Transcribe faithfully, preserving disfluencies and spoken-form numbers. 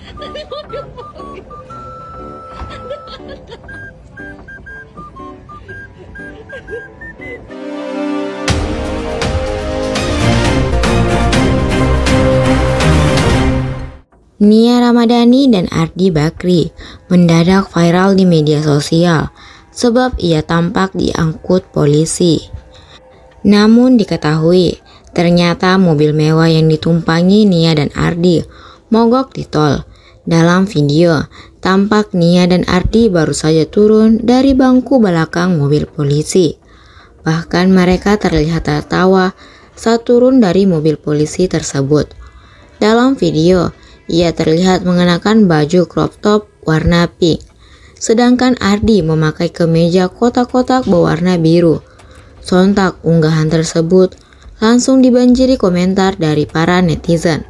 Nia Ramadhani dan Ardi Bakri mendadak viral di media sosial sebab ia tampak diangkut polisi. Namun diketahui ternyata mobil mewah yang ditumpangi Nia dan Ardi mogok di tol. Dalam video, tampak Nia dan Ardi baru saja turun dari bangku belakang mobil polisi. Bahkan mereka terlihat tertawa saat turun dari mobil polisi tersebut. Dalam video, ia terlihat mengenakan baju crop top warna pink, sedangkan Ardi memakai kemeja kotak-kotak berwarna biru. Sontak unggahan tersebut langsung dibanjiri komentar dari para netizen.